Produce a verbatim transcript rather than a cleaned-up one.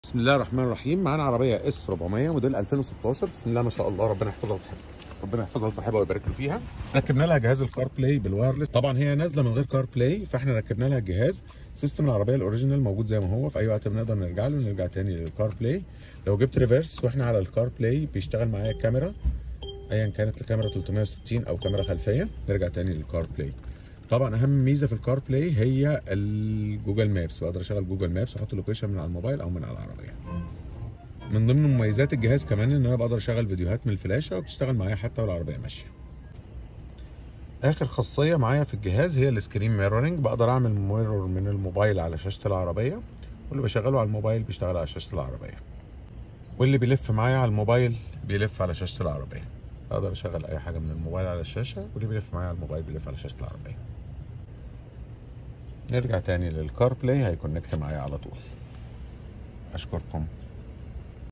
بسم الله الرحمن الرحيم. معانا عربيه اس أربعمية موديل ألفين وستاشر. بسم الله ما شاء الله، ربنا يحفظها لصاحبها، ربنا يحفظها لصاحبها ويبارك له فيها. ركبنا لها جهاز الكار بلاي بالوايرلس. طبعا هي نازله من غير كار بلاي، فاحنا ركبنا لها الجهاز. سيستم العربيه الاوريجينال موجود زي ما هو، في اي وقت بنقدر نرجع له ونرجع تاني للكار بلاي. لو جبت ريفرس واحنا على الكار بلاي بيشتغل معايا الكاميرا، ايا كانت الكاميرا ثلاثمية وستين او كاميرا خلفيه، نرجع تاني للكار بلاي. طبعا اهم ميزه في الكار بلاي هي الجوجل مابس، بقدر اشغل جوجل مابس واحط اللوكيشن من على الموبايل او من على العربيه. من ضمن مميزات الجهاز كمان ان انا بقدر اشغل فيديوهات من الفلاشه وبتشتغل معايا حتى والعربيه ماشيه. اخر خاصيه معايا في الجهاز هي السكرين ميرورنج، بقدر اعمل ميرور من الموبايل على شاشه العربيه، واللي بشغله على الموبايل بيشتغل على شاشه العربيه، واللي بيلف معايا على الموبايل بيلف على شاشه العربيه. اقدر اشغل اي حاجه من الموبايل على الشاشه، واللي بيلف معايا على الموبايل بيلف على شاشه العربيه. نرجع تاني للكار بلاي، هيكونكت معايا على طول. اشكركم.